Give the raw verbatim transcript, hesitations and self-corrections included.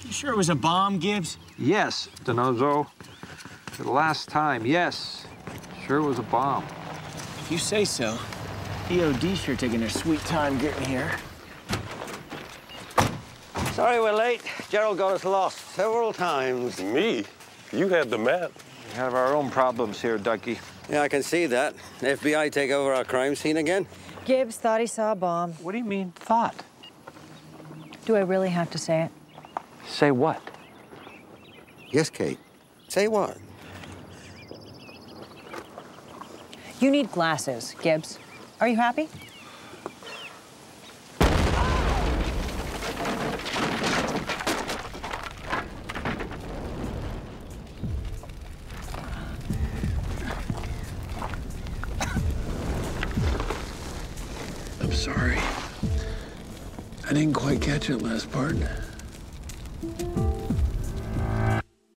You sure it was a bomb, Gibbs? Yes, Donoso. For the last time, yes. Sure was a bomb. If you say so. E O D sure taking their sweet time getting here. Sorry we're late. Gerald got us lost several times. Me? You had the map. We have our own problems here, Ducky. Yeah, I can see that. F B I take over our crime scene again? Gibbs thought he saw a bomb. What do you mean, thought? Do I really have to say it? Say what? Yes, Kate. Say what? You need glasses, Gibbs. Are you happy? I'm sorry. I didn't quite catch it last part.